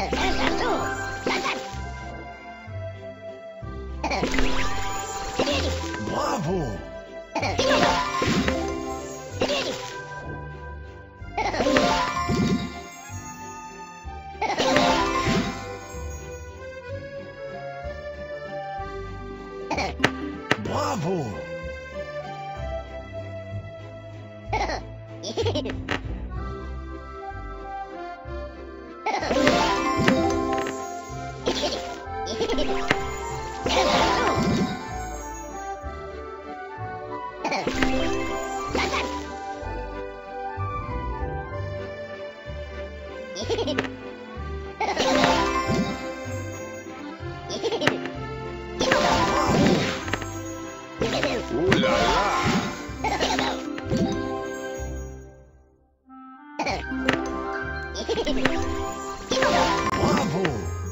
Bravo! Bravo! Ouh là là! Bravo!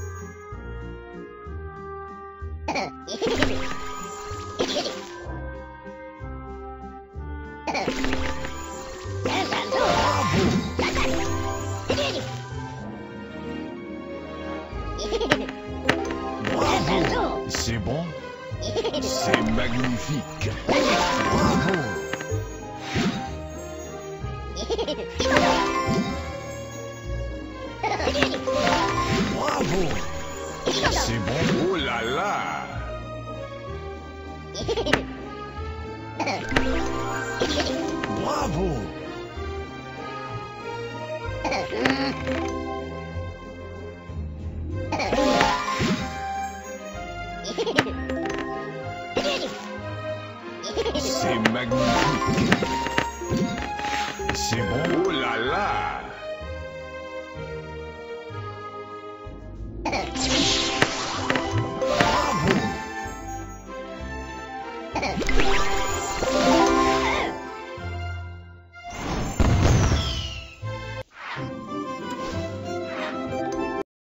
Bravo! C'est bon? C'est magnifique! Bravo! Bravo! C'est bon? Oh là là! Bravo! C'est magnifique! C'est bon? Oh là là! Bravo!